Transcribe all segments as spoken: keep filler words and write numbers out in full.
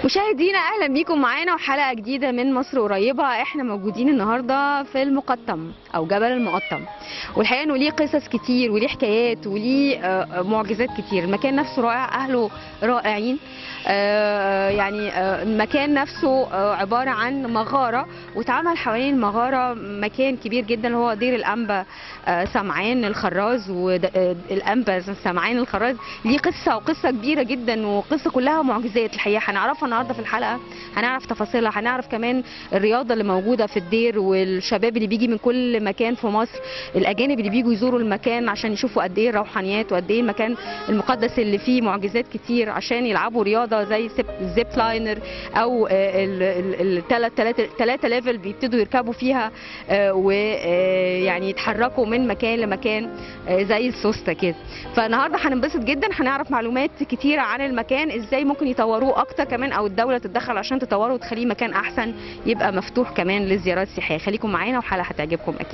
مشاهدينا اهلا بيكم معانا وحلقه جديده من مصر قريبه. احنا موجودين النهارده في المقطم او جبل المقطم، والحقيقه انه ليه قصص كتير وليه حكايات وليه معجزات كتير. المكان نفسه رائع، اهله رائعين. يعني المكان نفسه عباره عن مغاره، واتعمل حوالين المغاره مكان كبير جدا هو دير الانبا سمعان الخراز. والانبا سمعان الخراز ليه قصه وقصه كبيره جدا، وقصه كلها معجزات الحقيقه هنعرفها النهارده في الحلقه. هنعرف تفاصيلها، هنعرف كمان الرياضه اللي موجوده في الدير، والشباب اللي بيجي من كل مكان في مصر، الاجانب اللي بيجوا يزوروا المكان عشان يشوفوا قد ايه الروحانيات وقد ايه المكان المقدس اللي فيه معجزات كتير، عشان يلعبوا رياضه زي الزيب لاينر او الثلاث ثلاثه ليفل بيبتدوا يركبوا فيها ويعني يتحركوا من مكان لمكان زي السوسته كده. فالنهارده هننبسط جدا، هنعرف معلومات كتيره عن المكان، ازاي ممكن يطوروه اكتر كمان او الدوله تتدخل عشان تطوره وتخليه مكان احسن يبقى مفتوح كمان للزيارات السياحيه. خليكم معانا وحلقه هتعجبكم اكيد.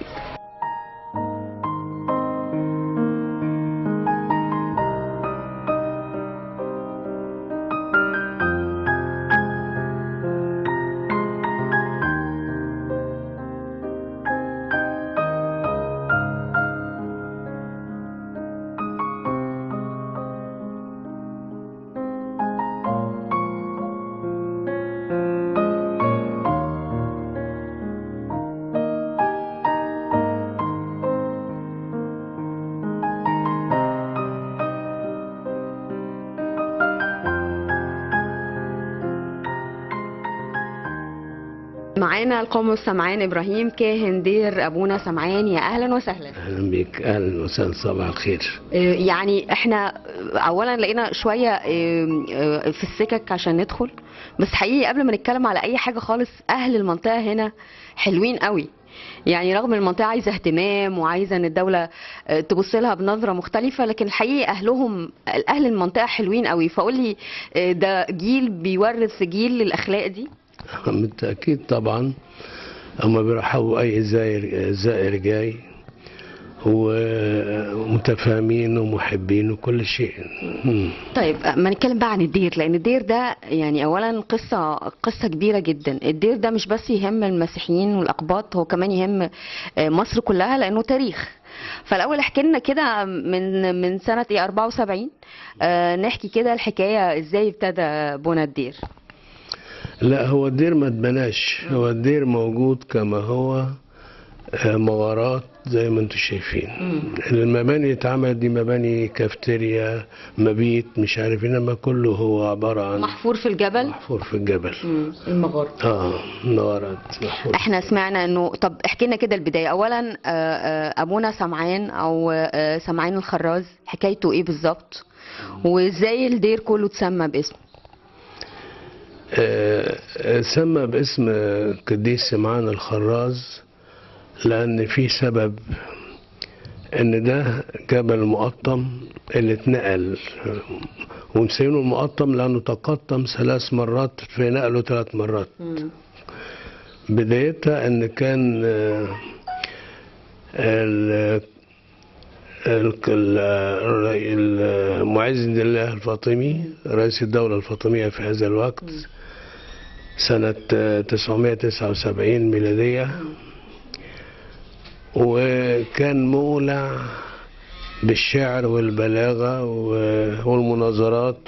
معانا القمص سمعان ابراهيم كاهن دير ابونا سمعان. يا اهلا وسهلا. اهلا بيك، اهلا وسهلا، صباح الخير. يعني احنا اولا لقينا شويه في السكك عشان ندخل، بس حقيقي قبل ما نتكلم على اي حاجه خالص اهل المنطقه هنا حلوين قوي. يعني رغم المنطقه عايزه اهتمام وعايزه ان الدوله تبص لها بنظره مختلفه، لكن الحقيقه اهلهم اهل المنطقه حلوين قوي. فقول لي ده جيل بيورث جيل الاخلاق دي؟ بالتأكيد طبعا، هما بيرحبوا أي زائر زائر جاي، ومتفاهمين ومحبين وكل شيء. طيب ما نتكلم بقى عن الدير، لأن الدير ده يعني أولا قصة قصة كبيرة جدا. الدير ده مش بس يهم المسيحيين والأقباط، هو كمان يهم مصر كلها لأنه تاريخ. فالأول احكي لنا كده من من سنة إيه أربعة وسبعين، آه نحكي كده الحكاية إزاي ابتدى بنى الدير. لا، هو الدير ما اتبناش، هو الدير موجود كما هو، مغارات زي ما انتم شايفين. المباني اللي اتعملت دي مباني كافتيريا، مبيت، مش عارف، انما كله هو عباره عن محفور في الجبل. محفور في الجبل. المغارات. اه مغارات محفور. احنا سمعنا انه، طب احكي لنا كده البدايه. اولا ابونا سمعان او سمعان الخراز حكايته ايه بالظبط، وازاي الدير كله اتسمى باسمه؟ آه سمى باسم قديس سمعان الخراز لأن في سبب، إن ده جبل المقطم اللي اتنقل، ومسمينه المقطم لأنه تقطم ثلاث مرات في نقله ثلاث مرات. بدايتها إن كان آه المعز دين الله الفاطمي رئيس الدولة الفاطمية في هذا الوقت سنة تسعمائة وتسعة وسبعين ميلادية، وكان مولع بالشعر والبلاغة والمناظرات.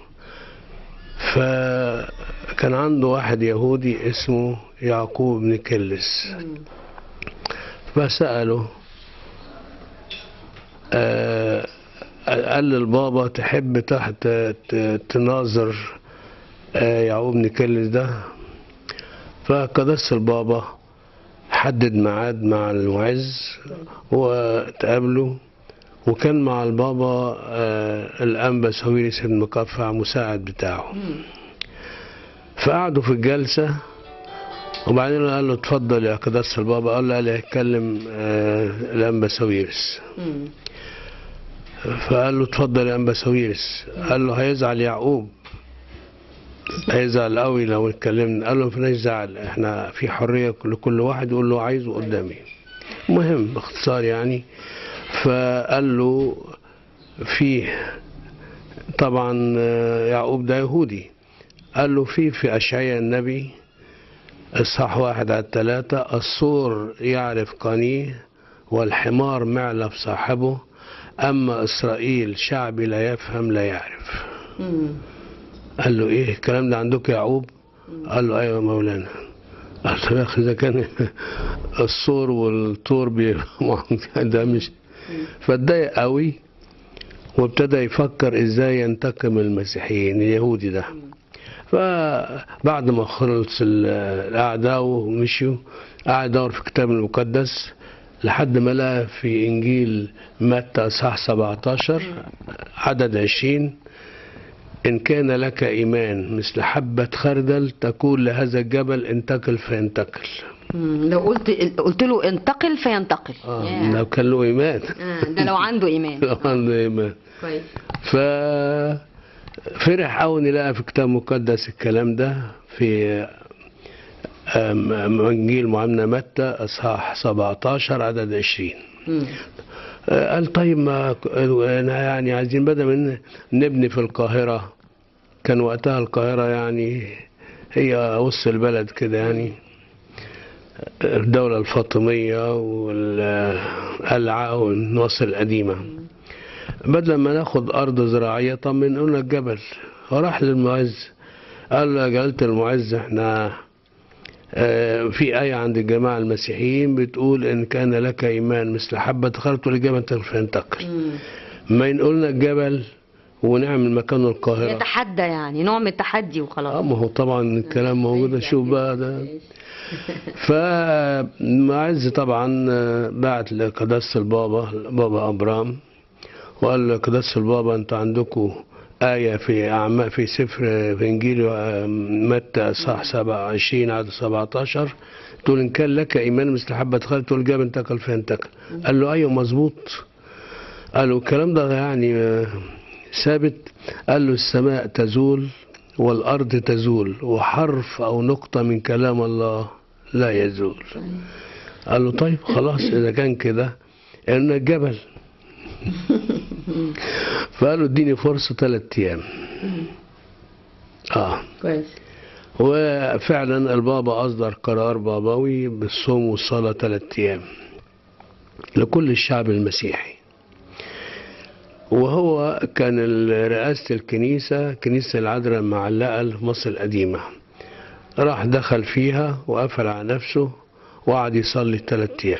فكان عنده واحد يهودي اسمه يعقوب بن كلس، فسأله آه قال للبابا تحب تحت تناظر آه يعقوب بن كلس ده؟ فقدس البابا حدد ميعاد مع المعز وتقابلوا، وكان مع البابا آه الأنبا ساويرس بن مقفع مساعد بتاعه. فقعدوا في الجلسة، وبعدين قال له اتفضل يا قدس البابا. قال له قال هيتكلم آه الأنبا ساويرس. فقال له اتفضل يا أنبا ساويرس. قال له هيزعل يعقوب، هيزعل قوي لو اتكلمنا. قال له مفيش زعل، احنا في حريه لكل واحد يقول له عايزه قدامي. مهم باختصار يعني. فقال له فيه طبعا يعقوب ده يهودي، قال له في في أشعياء النبي إصحاح واحد على الثلاثة: الصور يعرف قنيه والحمار معلب صاحبه، أما إسرائيل شعبي لا يفهم لا يعرف. مم. قال له إيه الكلام ده عندك يا يعقوب؟ قال له أيوة مولانا. قال له يا أخي إذا كان الصور والطور بيبقوا ده مش. فاتضايق قوي وابتدى يفكر إزاي ينتقم المسيحيين اليهودي ده. فبعد ما خلص القعدة ومشيوا قعد يدور في الكتاب المقدس لحد ما لقى في إنجيل متى إصحاح سبعتاشر عدد عشرين: إن كان لك إيمان مثل حبة خردل تقول لهذا الجبل انتقل فينتقل. مم. لو قلت قلت له انتقل فينتقل. آه yeah. لو كان له إيمان. آه. ده لو عنده إيمان. لو عنده إيمان. كويس. ففرح أوي إن لقى في الكتاب المقدس الكلام ده في إنجيل معلمنا متى إصحاح سبعتاشر عدد عشرين. مم. قال طيب ما يعني عايزين بدل من نبني في القاهرة، كان وقتها القاهرة يعني هي وسط البلد كده يعني، الدولة الفاطمية والقلعة والمصر القديمة، بدل ما ناخد أرض زراعية طب من قلنا الجبل. فراح للمعز قال له يا جلالة المعز احنا اه في آية عند الجماعة المسيحيين بتقول إن كان لك إيمان مثل حبة خردل الجبل فينتقل. ما ينقلنا الجبل ونعمل مكانه القاهرة. يتحدى يعني نوع من التحدي وخلاص. اه ما هو طبعا الكلام موجود. شوف بقى ده. فمعز طبعا بعت لقداسة البابا بابا أبرام وقال له قداسة البابا انتوا عندكم آية في أعمال في سفر في إنجيل متى إصحاح سبعة وعشرين عدد سبعتاشر تقول إن كان لك إيمان مثل حبة خردل تقول الجبل انتقل فينتقل. قال له أيوه مظبوط. قال له الكلام ده يعني ثابت. قال له السماء تزول والأرض تزول وحرف أو نقطة من كلام الله لا يزول. قال له طيب خلاص إذا كان كده إن الجبل. فقال له اديني فرصة ثلاث أيام. آه كويس. وفعلا البابا أصدر قرار بابوي بالصوم والصلاة ثلاث أيام لكل الشعب المسيحي. وهو كان رئاسة الكنيسة كنيسة العذراء المعلقة في مصر القديمة، راح دخل فيها وقفل على نفسه وقعد يصلي ثلاث أيام.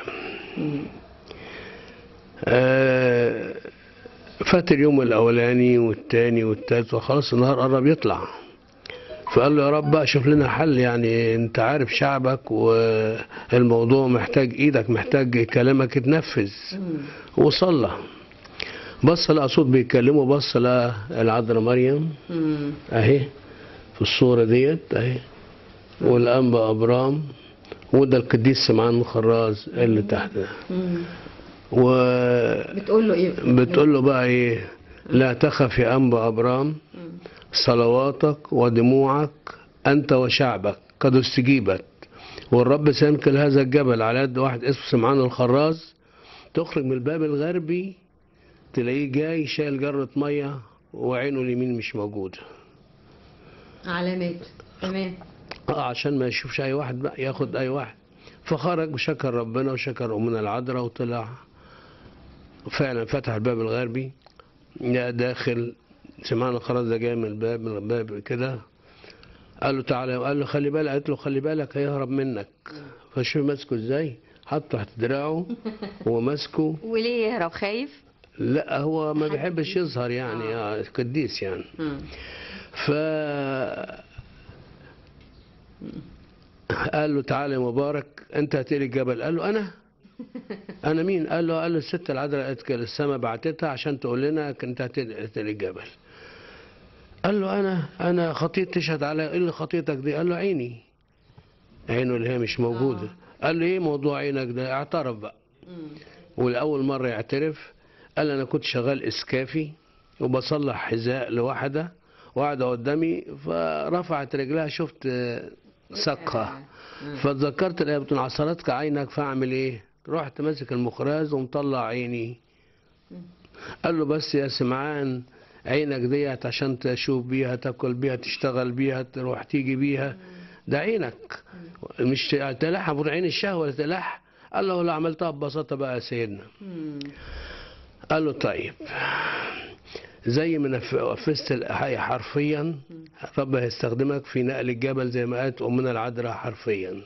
آه فات اليوم الأولاني والتاني والتالت وخلاص النهار قرب يطلع. فقال له يا رب بقى شوف لنا حل، يعني انت عارف شعبك والموضوع محتاج ايدك، محتاج كلامك يتنفذ. وصلى بص لقى صوت بيتكلموا، بص لقى العذراء مريم اهي في الصورة ديت اهي، والأنبا أبرام، وده القديس سمعان خراز اللي تحت ده. و بتقول له ايه؟ بتقول له بقى ايه؟ لا تخف يا أنبا أبرام، صلواتك ودموعك أنت وشعبك قد استجيبت، والرب سينقل هذا الجبل على يد واحد اسمه سمعان الخراز، تخرج من الباب الغربي تلاقيه جاي شايل جرة مية وعينه اليمين مش موجودة. علامات. تمام. اه عشان ما يشوفش أي واحد بقى ياخد أي واحد. فخرج وشكر ربنا وشكر أمنا العذراء وطلع فعلا فتح الباب الغربي داخل. سمعان الخراز ده جاي من الباب من الباب كده، قال له تعالى، قال له خلي بالك، قالت له خلي بالك هيهرب منك. فشوف ماسكه ازاي، حطه تحت دراعه وماسكه. وليه يهرب؟ خايف؟ لا هو ما بيحبش يظهر يعني آه. قديس يعني. ف قال له تعالى يا مبارك انت هتقلي الجبل. قال له انا انا مين؟ قال له قال له الست العذراء السماء بعتتها عشان تقول لنا انت هتقلي الجبل. قال له انا انا خطيت تشهد على ايه اللي خطيتك دي؟ قال له عيني، عينه اللي هي مش موجوده. قال له ايه موضوع عينك ده؟ اعترف بقى. والاول مره يعترف قال انا كنت شغال اسكافي وبصلح حذاء لواحده وقاعده قدامي، فرفعت رجلها شفت سقها، فتذكرت الايه بتقول عصرتك عينك فاعمل ايه؟ رحت ماسك المخراز ومطلع عيني. قال له بس يا سمعان عينك ديت عشان تشوف بيها، تاكل بيها، تشتغل بيها، تروح تيجي بيها، ده عينك مش تلاح عبر عين الشهوة ولا تلاح. قال له لو عملتها ببساطة بقى يا سيدنا. قال له طيب زي ما نفذت الحي حرفيا رب هيستخدمك في نقل الجبل زي ما قالت أمنا العذراء حرفيا.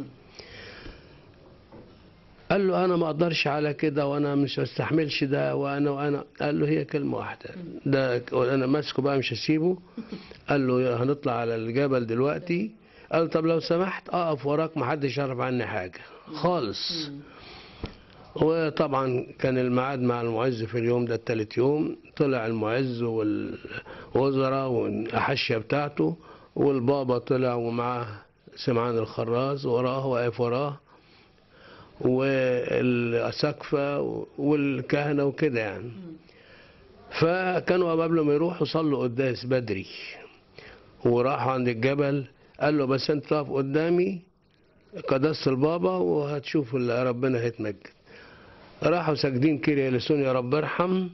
قال له أنا ما أقدرش على كده وأنا مش هستحملش ده وأنا وأنا قال له هي كلمة واحدة، ده أنا ماسكه بقى مش هسيبه. قال له هنطلع على الجبل دلوقتي. قال له طب لو سمحت أقف وراك ما حدش يعرف عني حاجة خالص. وطبعا كان الميعاد مع المعز في اليوم ده التالت يوم. طلع المعز والوزراء والأحشية بتاعته والبابا طلع ومعاه سمعان الخراز وراه واقف وراه والأساقفة والكهنة وكده يعني. فكانوا قبل ما يروحوا صلوا قداس بدري وراحوا عند الجبل. قال له بس انت تقف قدامي قداسة البابا وهتشوف اللي ربنا هيتمجد. راحوا ساجدين كيريا لسون يا رب ارحم،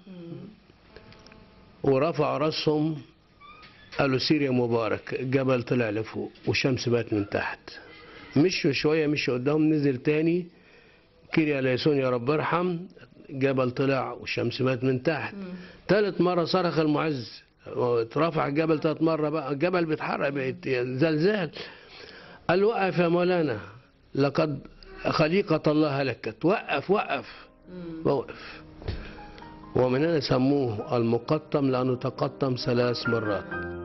ورفعوا راسهم قالوا سير يا مبارك. الجبل طلع لفوق والشمس بات من تحت. مشوا شويه مشوا قدام نزل تاني كيريا لسون يا رب ارحم. الجبل طلع والشمس بات من تحت. ثالث مره صرخ المعز اترفع الجبل ثلاث مره بقى. الجبل بيتحرك بقت زلزال. قال وقف يا مولانا لقد خليقة الله هلكت. وقف وقف وقف. ومن هنا سموه المقطم لأنه تقطم ثلاث مرات.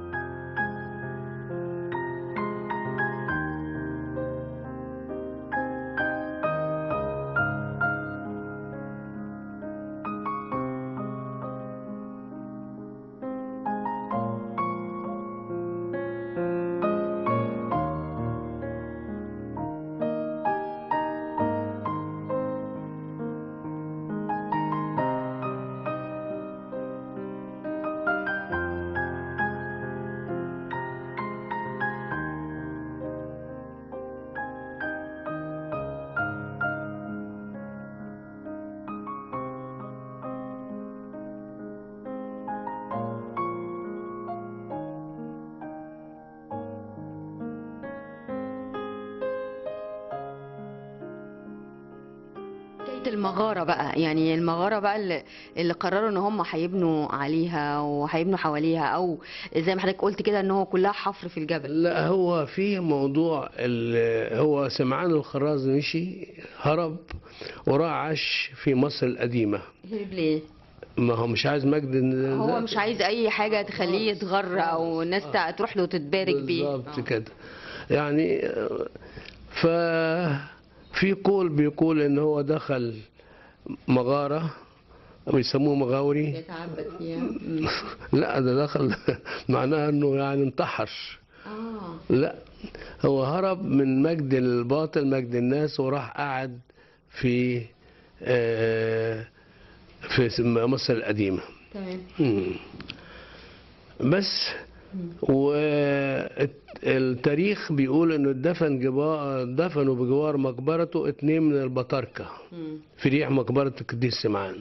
المغارة بقى، يعني المغارة بقى اللي, اللي قرروا ان هم هيبنوا عليها وهيبنوا حواليها، او زي ما حضرتك قلت كده ان هو كلها حفر في الجبل. لا هو في موضوع هو سمعان الخراز مشي هرب وراح عاش في مصر القديمة. هرب ليه؟ ما هو مش عايز مجد. هو مش عايز اي حاجة تخليه يتغر او الناس آه. تروح له وتتبارك بيه. بالظبط كده يعني. ف في قول بيقول ان هو دخل مغارة بيسموه مغاوري يتعبد فيها. لا ده دخل معناه انه يعني انتحر. اه لا هو هرب من مجد الباطل مجد الناس وراح قعد في آه في مصر القديمة. تمام. بس والتاريخ بيقول انه دفن دفنوا بجوار مقبرته اتنين من البطاركة في ريح مقبرة القديس سمعان.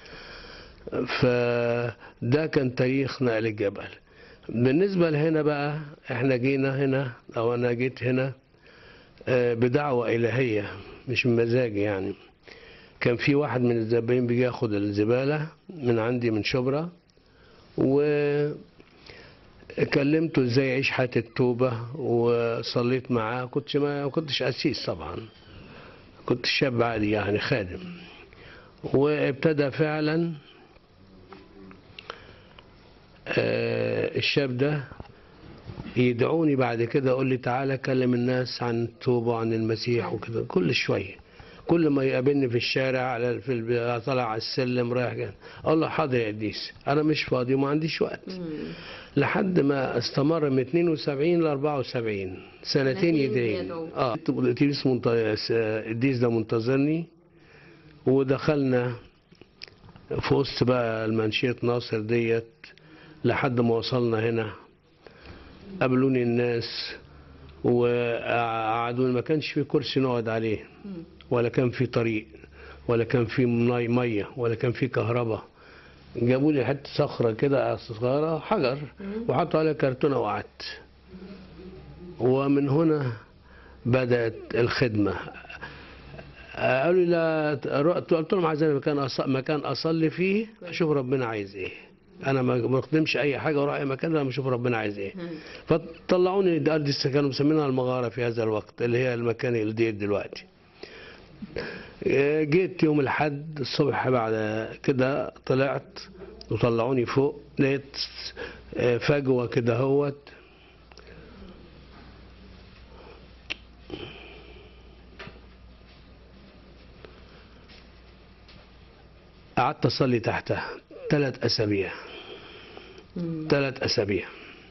فده كان تاريخ نقل الجبل. بالنسبة لهنا بقى احنا جينا هنا او انا جيت هنا بدعوة الهية مش من مزاجي يعني. كان في واحد من الزبائن بيجي ياخد الزبالة من عندي من شبرا و كلمته ازاي يعيش حياة التوبة وصليت معاه. كنت ما كنتش قسيس طبعا، كنت شاب عادي يعني خادم. وابتدى فعلا الشاب ده يدعوني بعد كده يقول لي تعالى كلم الناس عن التوبة وعن المسيح وكده. كل شوية كل ما يقابلني في الشارع على في طالع على السلم رايح جاي اقول له حاضر يا قديس انا مش فاضي وما عنديش وقت. لحد ما استمر من اتنين وسبعين ل اربعة وسبعين سنتين يدين. اه القديس القديس ده منتظرني. ودخلنا في وسط بقى المنشية ناصر ديت لحد ما وصلنا هنا. قابلوني الناس وقعدوني. ما كانش في كرسي نقعد عليه ولا كان في طريق ولا كان في مية ولا كان في كهرباء. جابوا لي حته صخره كده صغيره حجر وحطوا عليها كرتونه وقعدت. ومن هنا بدات الخدمه. قالوا لي لا، قلت لهم عايزين مكان مكان اصلي فيه اشوف ربنا عايز ايه. انا ما بخدمش اي حاجه واروح اي مكان لما اشوف ربنا عايز ايه. فطلعوني ارض، كانوا مسمينها المغاره في هذا الوقت اللي هي المكان اللي دلوقتي. جيت يوم الاحد الصبح بعد كده طلعت وطلعوني فوق، لقيت فجوه كده هوت قعدت اصلي تحتها ثلاث اسابيع. ثلاث اسابيع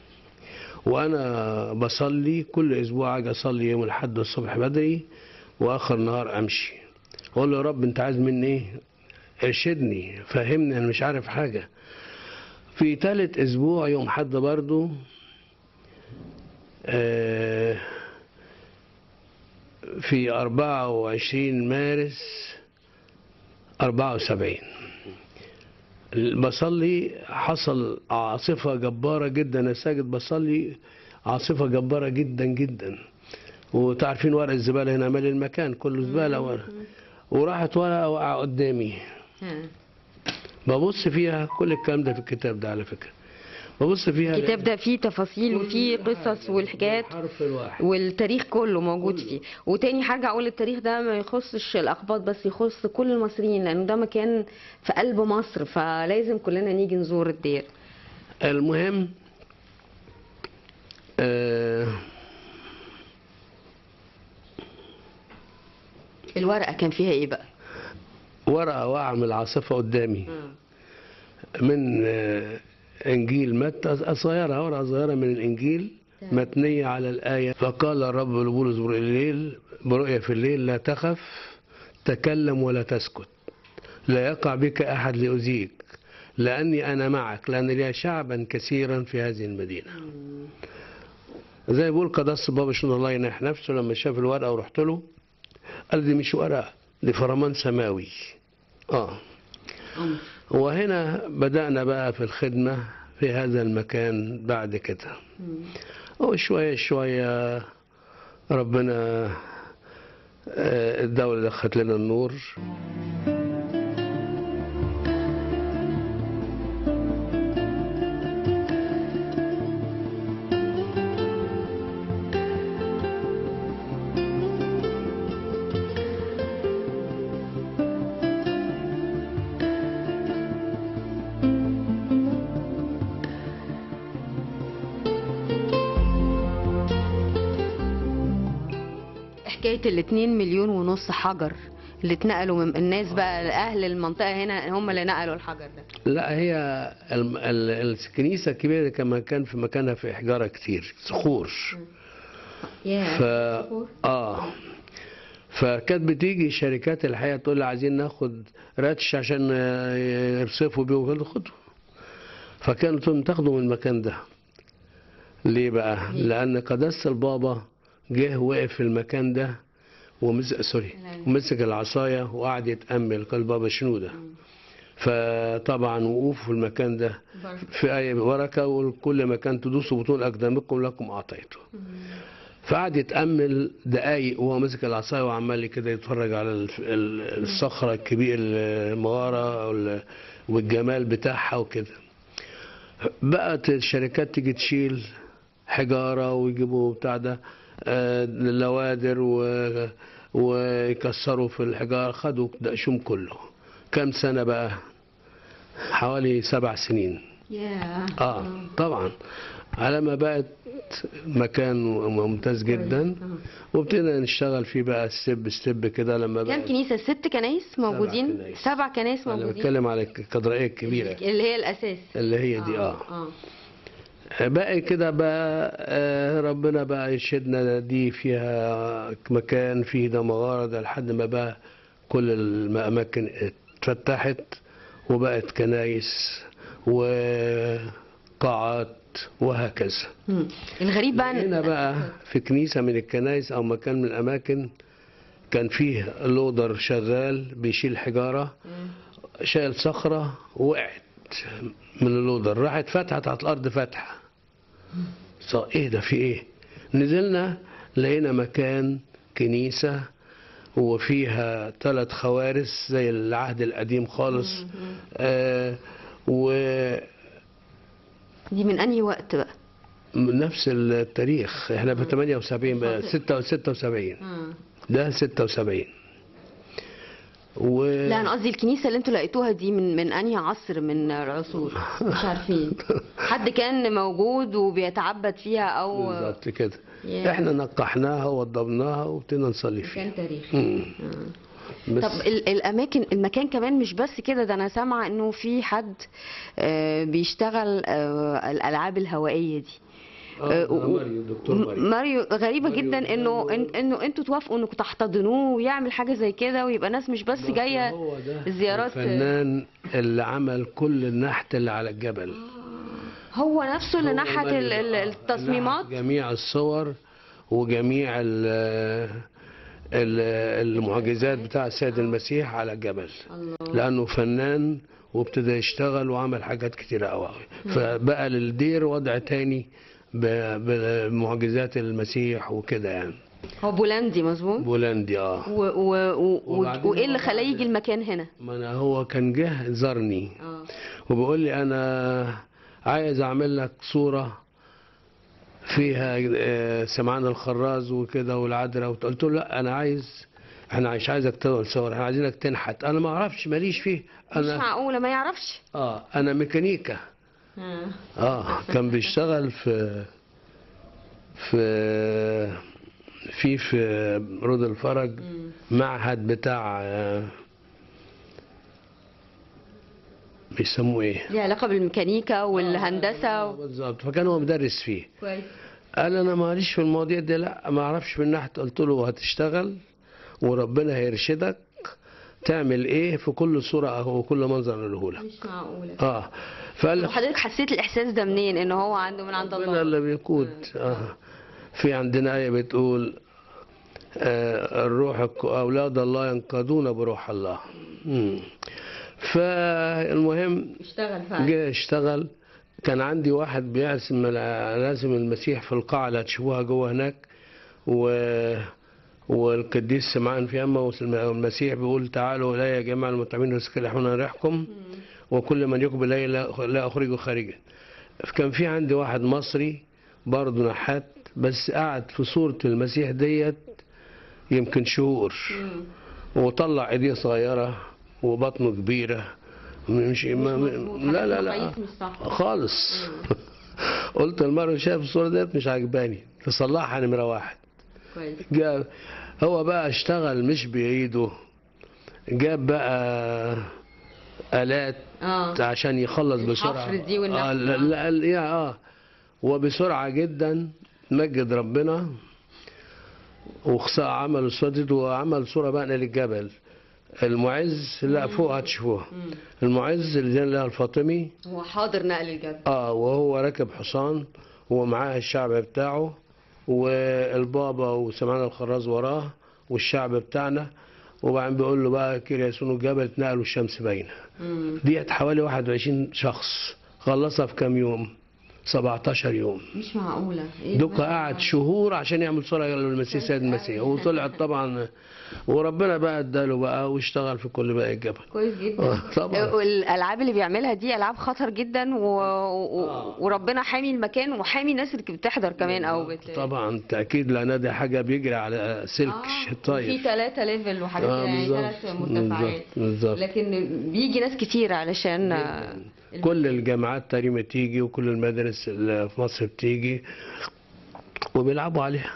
وانا بصلي كل اسبوع، اجي اصلي يوم الاحد الصبح بدري واخر نهار امشي اقول له يا رب انت عايز مني ايه؟ ارشدني فهمني، انا مش عارف حاجه. في ثالث اسبوع يوم حد برضو في أربعة وعشرين مارس أربعة وسبعين بصلي، حصل عاصفه جباره جدا. انا ساجد بصلي، عاصفه جباره جدا جدا، وتعرفين ورق الزباله هنا مالي المكان كله زباله ورق، وراحت ورقه وقع قدامي ببص فيها. كل الكلام ده في الكتاب ده على فكره، ببص فيها الكتاب ده فيه تفاصيل وفيه قصص والحكايات والتاريخ كله موجود فيه. وتاني حاجه اقول التاريخ ده ما يخصش الاقباط بس، يخص كل المصريين، لانه ده مكان في قلب مصر، فلازم كلنا نيجي نزور الدير. المهم آه الورقه كان فيها ايه بقى؟ ورقه واقعه من العاصفه قدامي من آه انجيل متى، صغيره ورقه صغيره من الانجيل متنيه على الايه: فقال الرب لبولس الليل برؤيا في الليل لا تخف، تكلم ولا تسكت، لا يقع بك احد ليؤذيك، لاني انا معك، لان لي شعبا كثيرا في هذه المدينه. زي بيقول قدس بابا شنو الله ينح نفسه لما شاف الورقه ورحت له قال دي مش ورقه، دي فرمان سماوي. اه وهنا بدأنا بقى في الخدمة في هذا المكان بعد كده. وشوية شوية ربنا الدولة دخلت لنا النور. حكايه الاتنين مليون ونص حجر اللي اتنقلوا من الناس بقى، اهل المنطقه هنا هم اللي نقلوا الحجر ده. لا، هي الكنيسه الكبيره كما كان في مكانها في حجاره كتير صخور. ف اه فكانت بتيجي شركات الحقيقه تقول لي عايزين ناخد راتش عشان يرصفوا بيه وكده، خدوا. فكانوا تاخدوا من المكان ده. ليه بقى؟ لان قداسه البابا جه وقف في المكان ده ومسك سوري ومسك العصايه وقعد يتامل. قال بابا شنو ده؟ فطبعا وقوفه في المكان ده في اي بركه، وكل مكان تدوسوا بطون اقدامكم لكم اعطيته. فقعد يتامل دقايق وهو ماسك العصايه وعمال كده يتفرج على الصخره الكبيره المغاره والجمال بتاعها وكده. بقت الشركات تيجي تشيل حجاره ويجيبوا بتاع ده اللوادر ويكسروا في الحجاره. خدوا دقشهم كله. كم سنه بقى؟ حوالي سبع سنين. yeah. اه طبعا على ما بقت مكان ممتاز جدا، وابتدينا نشتغل فيه بقى ستيب ستيب كده. لما بقى كام كنيسه؟ ست كنايس موجودين؟ سبع كنايس, سبع كنايس موجودين. انا بتكلم على الكاتدرائيه الكبيره اللي هي الاساس، اللي هي دي. اه, آه. بقى كده بقى ربنا بقى يشهدنا دي فيها مكان فيه ده مغاره ده، لحد ما بقى كل الاماكن اتفتحت وبقت كنايس وقاعات وهكذا. الغريب بقى هنا بقى في كنيسه من الكنايس او مكان من الاماكن كان فيه لودر شغال بيشيل حجاره، شايل صخره وقعت من اللودر، راحت فتحت على الارض فتحه. صار ايه ده، في ايه؟ نزلنا لقينا مكان كنيسه وفيها ثلاث خوارس زي العهد القديم خالص. آه و دي من انهي وقت بقى؟ من نفس التاريخ، احنا في ثمانية وسبعين بقى، ستة وسبعين. ده ستة وسبعين. و... لا انا قصدي الكنيسه اللي انتوا لقيتوها دي من من انهي عصر من العصور؟ مش عارفين. حد كان موجود وبيتعبد فيها او بالظبط كده. yeah. احنا نقحناها ووضبناها وابتدينا نصلي فيها. مكان تاريخي. بس طب ال- الاماكن المكان كمان مش بس كده، ده انا سامعه انه في حد آه، بيشتغل آه، الالعاب الهوائيه دي. آه ماريو، دكتور ماريو. ماريو غريبه ماريو جدا انه إن- انه انتوا توافقوا انكم تحتضنوه ويعمل حاجه زي كده، ويبقى ناس مش بس جايه هو ده زيارات. الفنان اللي عمل كل النحت اللي على الجبل. هو نفسه اللي هو نحت ماريو ال- ال- ده. آه، التصميمات. نحت جميع الصور وجميع ال- ال- المعجزات بتاع السيد المسيح على الجبل. الله. لانه فنان وابتدى يشتغل وعمل حاجات كتيرة قوي، فبقى للدير وضع تاني ب- بمعجزات المسيح وكده يعني. هو بولندي مظبوط. بولندي اه. و و و وبعدين وايه اللي هو خلاه بعد- يجي المكان هنا؟ ما انا هو كان جه زارني اه وبيقول لي انا عايز اعمل لك صورة فيها آه، سمعان الخراز وكده والعذراء. قلت له لا انا عايز، احنا مش عايزك تقول صور، احنا عايزينك تنحت. انا ما اعرفش، ماليش فيه مش انا. معقوله ما يعرفش. اه انا ميكانيكا. آه. اه كان بيشتغل في في في في رود الفرج معهد بتاع آه، بيسموه ايه؟ ليه علاقه بالميكانيكا والهندسه آه، و... بالظبط. فكان هو مدرس فيه. كويس. قال انا ماليش في المواضيع دي، لا ما اعرفش في النحت. قلت له هتشتغل وربنا هيرشدك تعمل ايه في كل صوره او كل منظر نقوله لك. مش معقوله. اه فقال لي وحضرتك حسيت الاحساس ده منين؟ ان هو عنده من عند ربنا الله. اللي بيقود. اه في عندنا آية بتقول آه الروح الك- أولاد الله ينقادون بروح الله. مم. فالمهم اشتغل فعلا. جه اشتغل. كان عندي واحد بيرسم لازم المسيح في القاعة اللي هتشوفوها جوه هناك، و والقديس سمعان في أما والمسيح بيقول تعالوا إلي يا جماعة المتعبين والسكين يحملون ريحكم وكل من يقبل إلي لا لا أخرجه خارجا. كان في عندي واحد مصري برضه نحات، بس قعد في صورة المسيح ديت يمكن شهور، وطلع ايديه صغيرة وبطنه كبيرة. مش ما لا لا لا خالص. قلت المرة شايف الصورة ديت مش عجباني، تصلحها نمرة واحد. كويس. جاب هو بقى اشتغل مش بإيده، جاب بقى آلات اه عشان يخلص بسرعة. الحفر دي والنحت. اه لا لا لا- يا اه وبسرعة جدا مجد ربنا وخصاء عمل الصدد وعمل صورة بقى للجبل. المعز لا فوق هتشوفوها. المعز اللي زي لها الفاطمي هو حاضر نقل الجبل. اه وهو راكب حصان ومعاه الشعب بتاعه والبابا وسمعان الخراز وراه والشعب بتاعنا، وبعدين بيقول له بقى كده يسونوا الجبل اتنقلوا الشمس باينه. ديت حوالي واحد وعشرين شخص خلصها في كام يوم؟ سبعتاشر يوم. مش معقوله. ايه دوكا قعد شهور عشان يعمل صورة للمسيح سيد المسيح، وطلعت طبعا وربنا بقى اداله بقى واشتغل في كل باقي الجبل. كويس جدا. آه، طبعا. والالعاب اللي بيعملها دي العاب خطر جدا و... و... آه. وربنا حامي المكان وحامي الناس اللي بتحضر كمان او بت... طبعا تأكيد لأن دي حاجة بيجري على سلك آه. طاير. في ثلاثة ليفل وحاجات آه، يعني بالظبط. ثلاث مرتفعات. بالظبط. لكن بيجي ناس كتير علشان كل الجامعات تقريبا تيجي وكل المدارس اللي في مصر بتيجي وبيلعبوا عليها.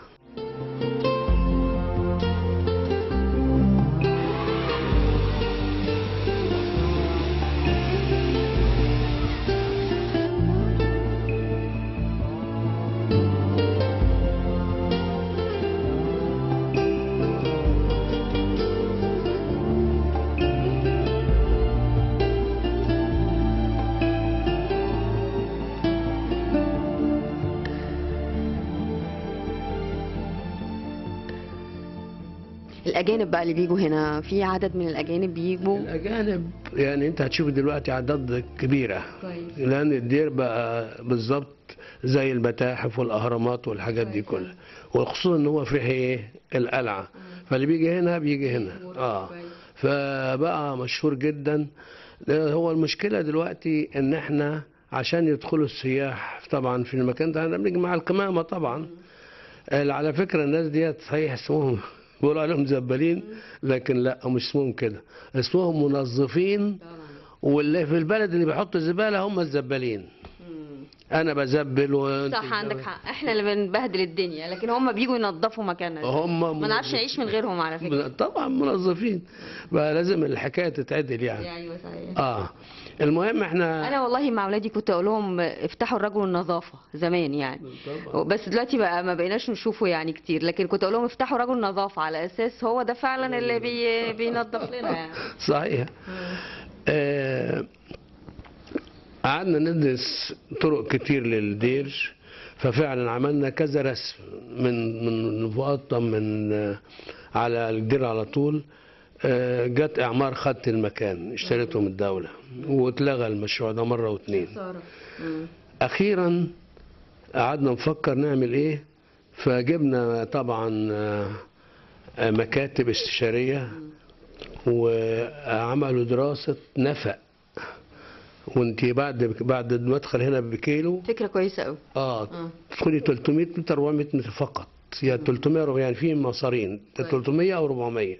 الاجانب بقى اللي بيجوا هنا، في عدد من الاجانب بيجوا؟ الأجانب يعني أنت هتشوف دلوقتي أعداد كبيرة، كويس. لأن الدير بقى بالظبط زي المتاحف والأهرامات والحاجات دي كويس. كلها، وخصوصا إن هو فيه إيه القلعة، فاللي بيجي هنا بيجي هنا. آه كويس. فبقى مشهور جدا. هو المشكلة دلوقتي إن إحنا عشان يدخلوا السياح طبعا في المكان ده احنا بنيجي مع القمامة طبعا. آه، على فكرة الناس ديت صحيح اسمهم بيقولوا عليهم زبالين، لكن لا مش اسمهم كده، اسمهم منظفين، واللي في البلد اللي بيحطوا الزبالة هم الزبالين. انا بزبل وانت صح، عندك حق، احنا اللي بنبهدل الدنيا، لكن هم بيجوا ينظفوا مكاننا. هم ما نعرفش نعيش من غيرهم على فكرة. طبعا منظفين بقى، لازم الحكاية تتعدل يعني. ايوه صحيح. اه المهم احنا انا والله مع اولادي كنت اقول لهم افتحوا الرجل النظافه زمان يعني، طبعا. بس دلوقتي بقى ما بقيناش نشوفه يعني كتير، لكن كنت اقول لهم افتحوا رجل نظافه على اساس هو ده فعلا اللي بي بينظف لنا يعني. صحيح. آه، قعدنا ندرس طرق كتير للدير، ففعلا عملنا كذا رسم من من مقطم من آه، على الدير على طول. آه، جت اعمار خدت المكان اشتريته من الدوله واتلغى المشروع ده مره واتنين. اخيرا قعدنا نفكر نعمل ايه، فجبنا طبعا آه، آه، مكاتب استشاريه وعملوا دراسه نفق، وانت بعد بعد المدخل هنا بكيلو. فكره كويسه قوي. اه تدخلي ثلاثمية متر أربعمية متر فقط، هي ثلاثمية يعني في مصارين ثلاثمية او أربعمية،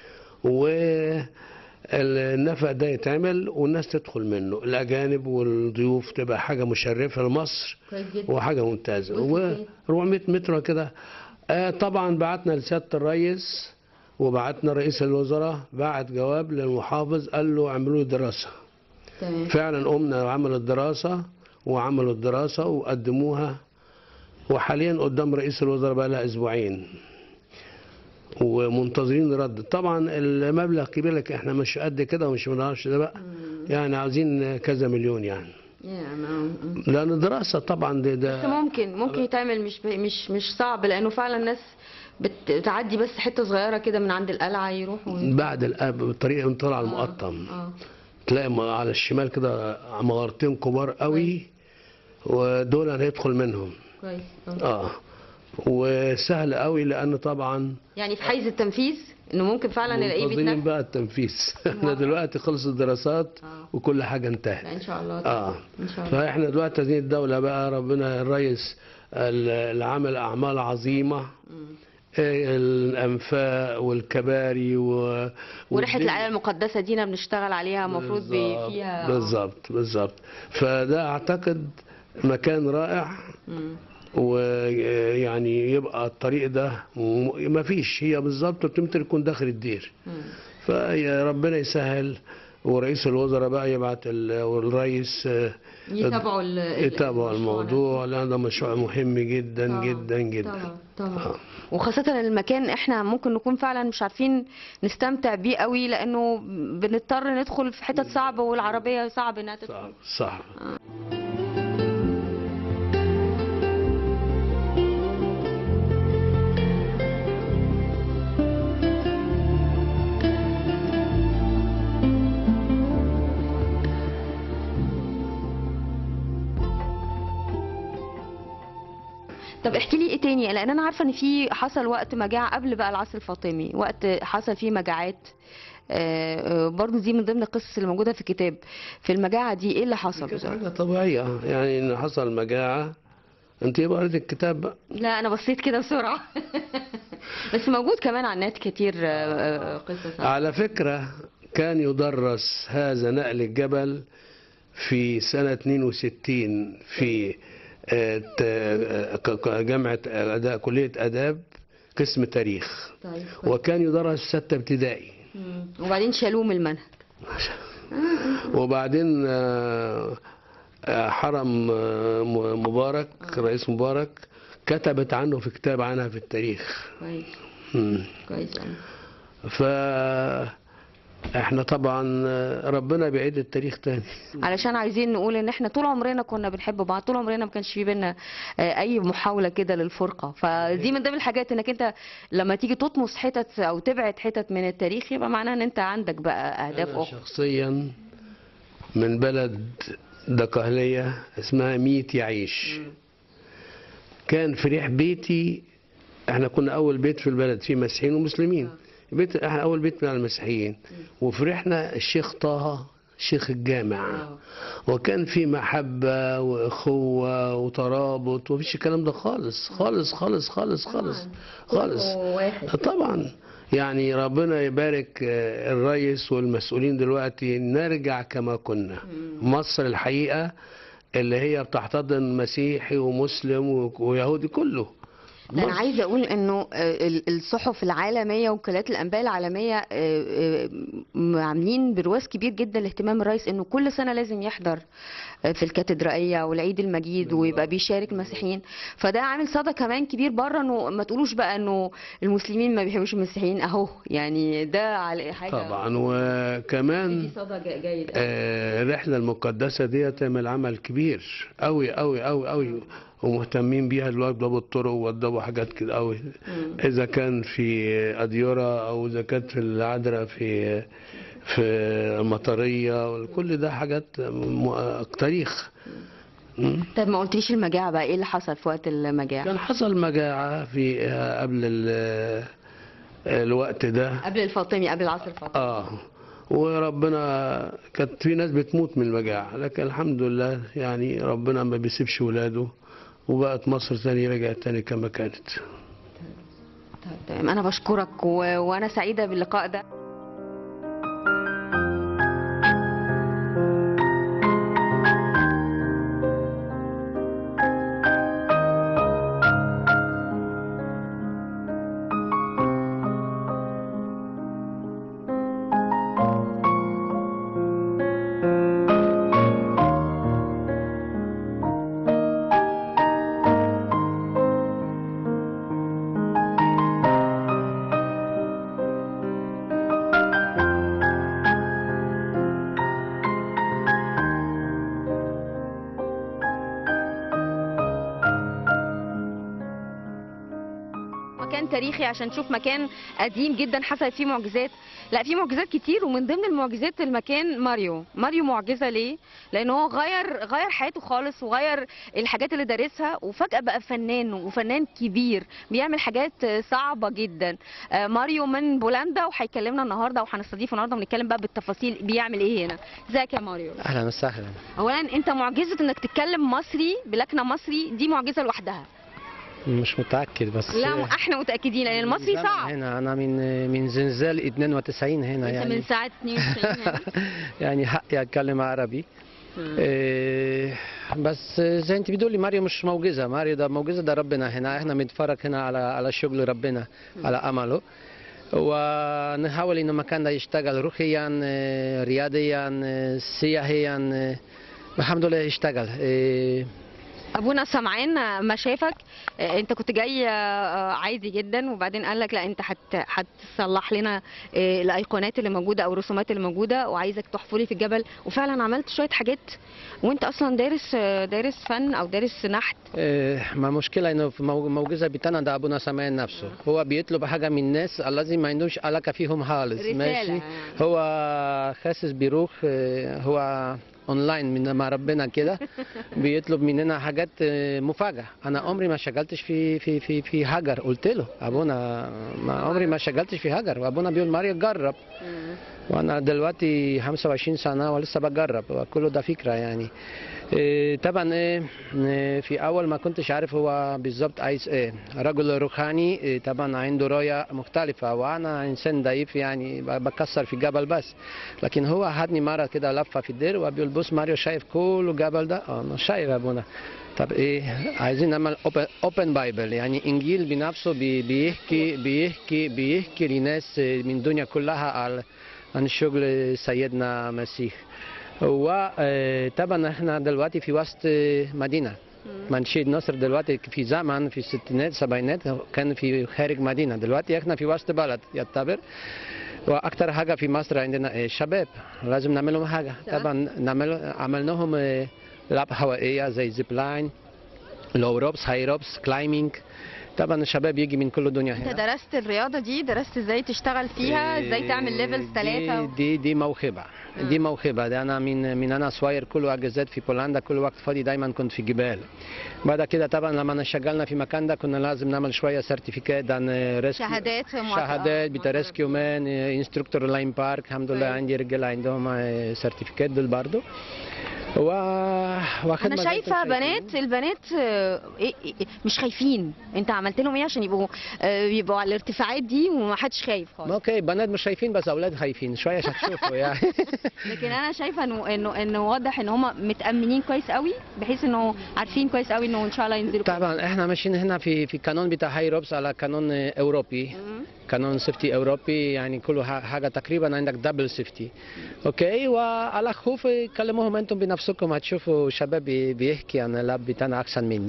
والنفق ده يتعمل والناس تدخل منه، الاجانب والضيوف، تبقى حاجه مشرفه لمصر وحاجه ممتازه. و400 متر كده. آه طبعا بعتنا لسياده الرئيس وبعتنا رئيس الوزراء، بعت جواب للمحافظ قال له اعملوا دراسه. تمام. فعلا قمنا وعملوا الدراسه وعملوا الدراسه وقدموها، وحاليا قدام رئيس الوزراء بقى لها اسبوعين ومنتظرين رد. طبعا المبلغ كبير لك احنا مش قد كده ومش بنعرفش ده بقى، يعني عاوزين كذا مليون يعني، لان دراسه طبعا ده, ده بس ممكن ممكن يتعمل، مش مش مش صعب، لانه فعلا الناس بتعدي بس حته صغيره كده من عند القلعه يروحوا بعد الطريق من طلع المقطم. اه تلاقي على الشمال كده مغارتين كبار قوي، ودول هندخل منهم. كويس. اه وسهل قوي، لان طبعا يعني في حيز التنفيذ انه ممكن فعلا نلاقيه منتظرين بقى التنفيذ. احنا دلوقتي خلص الدراسات آه. وكل حاجه انتهت. لا ان شاء الله. اه ان شاء الله. فاحنا دلوقتي عايزين الدوله بقى، ربنا الرئيس اللي عمل اعمال عظيمه، مم. الانفاق والكباري و... وريحه العائله المقدسه دينا بنشتغل عليها، المفروض فيها بالظبط بالظبط. فده اعتقد مكان رائع. مم. ويعني يبقى الطريق ده ما فيش، هي بالظبط ثلاثمية متر يكون داخل الدير. فربنا يسهل، ورئيس الوزراء بقى يبعت والرئيس يتابعوا يتابعوا الموضوع، لان ده مشروع مهم جدا طبعا جدا جدا. طبعا طبعا. آه. وخاصة المكان احنا ممكن نكون فعلا مش عارفين نستمتع بيه قوي، لانه بنضطر ندخل في حتت صعبة والعربية صعب انها تدخل. صعب صح. آه. طب احكي لي ايه تاني، لان انا عارفه ان في حصل وقت مجاعه قبل بقى العصر الفاطمي، وقت حصل فيه مجاعات. آه برضو دي من ضمن القصص اللي موجوده في الكتاب. في المجاعه دي ايه اللي حصل؟ كانت حاجه طبيعيه يعني، ان حصل مجاعه. انت ايه قريت الكتاب بقى؟ لا انا بصيت كده بسرعه. بس موجود كمان على النت كتير آه قصص. على فكره كان يدرس هذا نقل الجبل في سنه اثنين وستين في جامعة أداء كلية آداب قسم تاريخ. طيب. وكان يدرس ستة ابتدائي. مم. وبعدين شالوه من المنهج. وبعدين حرم مبارك، رئيس مبارك كتبت عنه في كتاب عنها في التاريخ. كويس. كويس. ف احنا طبعا ربنا بيعيد التاريخ تاني. علشان عايزين نقول ان احنا طول عمرنا كنا بنحب بعض، طول عمرنا ما كانش في بينا آه، اي محاوله كده للفرقه، فدي من ضمن الحاجات انك انت لما تيجي تطمس حتت او تبعد حتت من التاريخ يبقى معناها ان انت عندك بقى اهداف انا اخرى. شخصيا من بلد دقهلية اسمها ميت يعيش. كان في ريح بيتي، احنا كنا اول بيت في البلد فيه مسيحيين ومسلمين، بيت احنا اول بيت من المسيحيين، وفرحنا الشيخ طه شيخ الجامع، وكان في محبة وإخوة وترابط، ومفيش الكلام ده خالص خالص خالص خالص خالص خالص. طبعا يعني ربنا يبارك آه، الرئيس والمسؤولين دلوقتي، نرجع كما كنا. مصر الحقيقة اللي هي بتحتضن مسيحي ومسلم و- ويهودي كله. ده انا مصر. عايزه اقول انه آه، ال- الصحف العالميه وكالات الانباء العالميه آه، آه، م- عاملين برواز كبير جدا لاهتمام الرئيس انه كل سنه لازم يحضر آه، في الكاتدرائيه والعيد المجيد ويبقى بيشارك المسيحيين، فده عامل صدى كمان كبير بره، انه ما تقولوش بقى انه المسلمين ما بيحبوش المسيحيين، اهو يعني ده على حاجه طبعا دي وكمان صدى ج- جيد أوي. آه، الرحلة المقدسة دي تعمل عمل كبير أوي أوي أوي أوي، ومهتمين بيها دلوقتي، بيوضبوا الطرق ووضبوا حاجات كده أوي، إذا كان في أديرة أو إذا كانت في العذراء في في المطرية، كل ده حاجات م- تاريخ. مم. طب ما قلتليش المجاعه بقى، ايه اللي حصل في وقت المجاعه؟ كان حصل مجاعة في آه، قبل ال- الوقت ده. قبل الفاطمي، قبل العصر الفاطمي. اه وربنا كانت في ناس بتموت من المجاعة، لكن الحمد لله يعني ربنا ما بيسيبش ولاده، وبقت مصر تاني، رجعت تاني كما كانت. طيب تمام، انا بشكرك و... وانا سعيده باللقاء ده. مكان تاريخي عشان تشوف مكان قديم جدا حصلت فيه معجزات، لا في معجزات كتير، ومن ضمن المعجزات المكان ماريو. ماريو معجزة ليه؟ لأن هو غير غير حياته خالص، وغير الحاجات اللي دارسها، وفجأة بقى فنان، وفنان كبير بيعمل حاجات صعبة جدا. آه، ماريو من بولندا، وهيكلمنا النهارده وهنستضيفه النهارده ونتكلم بقى بالتفاصيل بيعمل ايه هنا. ازيك يا ماريو؟ اهلا وسهلا. اولا انت معجزة انك تتكلم مصري بلكنة مصري، دي معجزة لوحدها. مش متاكد بس لا احنا متأكدين لأن المصري زمن صعب. هنا انا من من زلزال اثنين وتسعين هنا انت يعني من ساعة اثنين وتسعين يعني؟ يعني حقي اتكلم عربي. إيه بس زي انت بتقولي ماريو مش معجزه، ماريو ده معجزه، ده ربنا هنا، احنا بنتفرج هنا على على شغل ربنا، على عمله، ونحاول ان المكان ده يشتغل روحيا إيه، رياضيا إيه، سياحيا إيه، الحمد لله يشتغل. إيه ابونا سمعان ما شافك آه، انت كنت جاي آه، عادي جدا، وبعدين قال لك لا انت هت- هتصلح لنا آه، الايقونات اللي موجوده او الرسومات اللي موجوده، وعايزك تحفر لي في الجبل، وفعلا عملت شويه حاجات، وانت اصلا دارس آه، دارس فن او دارس نحت. إيه، ما مشكلة انه في مو- موجزة بتاعنا ده ابونا سمعان نفسه هو بيطلب حاجة من الناس الذي ما عندوش علاقة فيهم خالص، رسالة ماشي، يعني. هو حاسس بروح، إيه، هو اونلاين من مع ربنا كده بيطلب مننا حاجات إيه، مفاجأة. انا عمري ما شغلتش في في في في هاجر، قلت له ابونا ما عمري ما شغلتش في هاجر، وابونا بيقول ماريو جرب، وانا دلوقتي خمسة وعشرين سنة ولسه بجرب، وكله ده فكرة يعني. إيه، طبعا ايه إيه، في اول ما كنتش عارف هو بالظبط عايز ايه، رجل روحاني إيه، طبعا عنده رؤية مختلفة، وانا انسان ضعيف يعني ب- بكسر في جبل بس، لكن هو خدني مرة كده لفة في الدير وبيقول بص ماريو شايف كل جبل ده؟ اه انا شايف يا ابونا. طب ايه عايزين نعمل اوبن بايبل، يعني انجيل بنفسه بي- بيحكي بيحكي بيحكي لناس من الدنيا كلها على عن شغل سيدنا مسيح. وطبعا احنا دلوقتي في وسط مدينة منشيد نصر دلوقتي في زمن في الستينات السبعينات كان في خارج مدينه، دلوقتي احنا في وسط بلد يعتبر. واكتر حاجه في مصر عندنا الشباب لازم نعمل لهم حاجه. طبعا نعمل عملناهم لعب هوائيه زي زيب لاين، لو روبس، هاي روبس، كلايمينج. طبعا الشباب يجي من كل الدنيا هنا. انت درست الرياضه دي، درست ازاي تشتغل فيها، ازاي تعمل ليفلز ثلاثه؟ دي دي دي موهبه، دي موهبه. ده انا من من انا صغير كل اجازات في بولندا، كل وقت فاضي دايما كنت في جبال. بعد كده طبعا لما اشتغلنا في مكان ده كنا لازم نعمل شويه سيرتيفيكات عن ريسكيو، شهادات شهادات بتاع ريسكيو مان، انستركتور لاين بارك. الحمد لله عندي رجاله عندهم سيرتيفيكات دول برضه. و... انا شايفه بنات، البنات آه، إيه إيه مش خايفين. انت عملت لهم ايه عشان يبقوا آه، يبقوا على الارتفاعات دي وما حدش خايف خالص؟ اوكي، بنات مش خايفين بس اولاد خايفين شويه عشان تشوفوا يعني. لكن انا شايفه انه انه انه واضح ان هم متامنين كويس قوي، بحيث انه عارفين كويس قوي انه ان شاء الله ينزلوا. طبعا احنا ماشيين هنا في في قانون بتاع هاي روبس على قانون اوروبي، قانون سيفتي اوروبي، يعني كل حاجه تقريبا عندك دبل سيفتي. اوكي، وعلى خوف كلموهم انتم بنفسكم هتشوفوا شباب بيحكي عن اللعب بتاعنا احسن مني.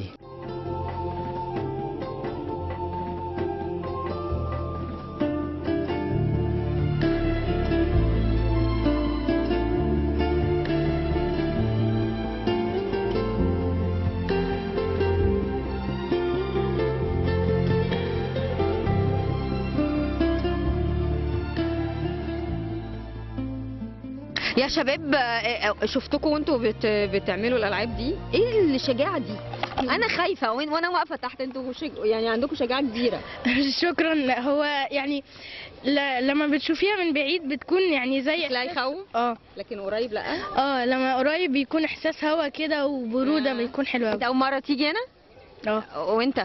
يا شباب، آه، شفتكم وانتوا بت... بتعملوا الالعاب دي، ايه الشجاعه دي؟ انا خايفه وين- وانا واقفه تحت. انتوا شج... يعني عندكم شجاعه كبيره. شكرا. لا هو يعني ل- لما بتشوفيها من بعيد بتكون يعني زي لا يخوف، اه لكن قريب لا. اه لما قريب بيكون احساس هوا كده وبروده، آه. بيكون حلو انت قوي. اول مره تيجي هنا؟ اه وانت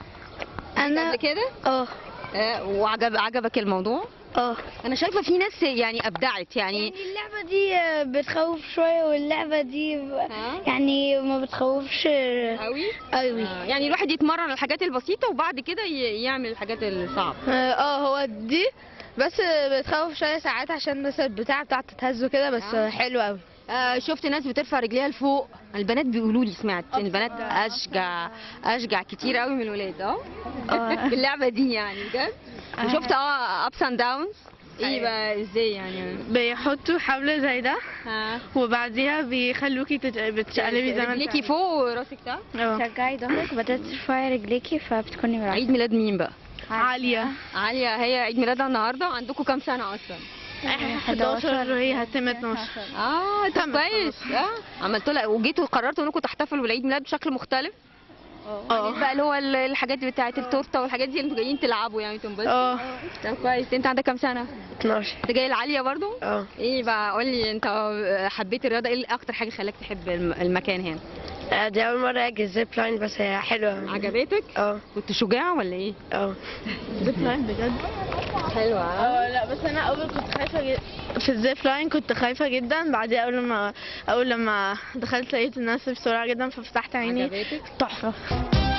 انا قبل كده؟ اه آه، وعجب عجبك الموضوع؟ اه انا شايفه في ناس يعني ابدعت يعني. اللعبه دي بتخوف شويه، واللعبه دي ها؟ يعني ما بتخوفش قوي قوي. آه، يعني الواحد يتمرن الحاجات البسيطه وبعد كده ي- يعمل الحاجات الصعبه. اه هو دي بس بتخوف شويه ساعات عشان بس البتاع بتاعته تهز كده، بس آه. حلو قوي. آه، شفت ناس بترفع رجليها لفوق. البنات بيقولوا لي، سمعت ان البنات اشجع اشجع كتير قوي من الولاد. اه اه. في اللعبه دي يعني بجد. وشفت اه ابس اند داونز. ايه بقى ازاي يعني؟ بيحطوا حبل زي ده ها، وبعديها بيخلوكي تت- بتشقلبي زي ما انت رجليكي فوق وراسك تحت. اه. ترجعي ظهرك وبعدين ترفعي رجليكي فبتكوني مريحة. عيد ميلاد مين بقى؟ عالية. عالية، هي عيد ميلادها النهارده. عندكم كام سنة أصلا؟ حداشر وهي هتم اتناشر. اه طب كويس. اه عملتوا لها وجيتوا قررتوا انكم تحتفلوا بالعيد ميلاد بشكل مختلف؟ اه. بقى اللي هو ال- الحاجات بتاعة التورته والحاجات دي، انتوا جايين تلعبوا يعني تنبسطوا؟ اه. طب كويس. انت عندك كام سنة؟ اتناشر. انت جاي العالية برضو؟ اه. ايه بقى، قول لي انت حبيت الرياضة، ايه اكتر حاجة خلاك تحب الم- المكان هنا؟ دي أول مرة أجي الزيب لاين، بس هي حلوة. عجبتك؟ اه. كنت شجاع ولا ايه؟ اه. زيب لاين بجد حلوة. اه. لا بس أنا أول كنت خايفة جدا في الزيب لاين، كنت خايفة جدا. بعدين أول لما أول لما دخلت لقيت الناس بسرعة جدا ففتحت عيني. عجبتك؟ تحفة.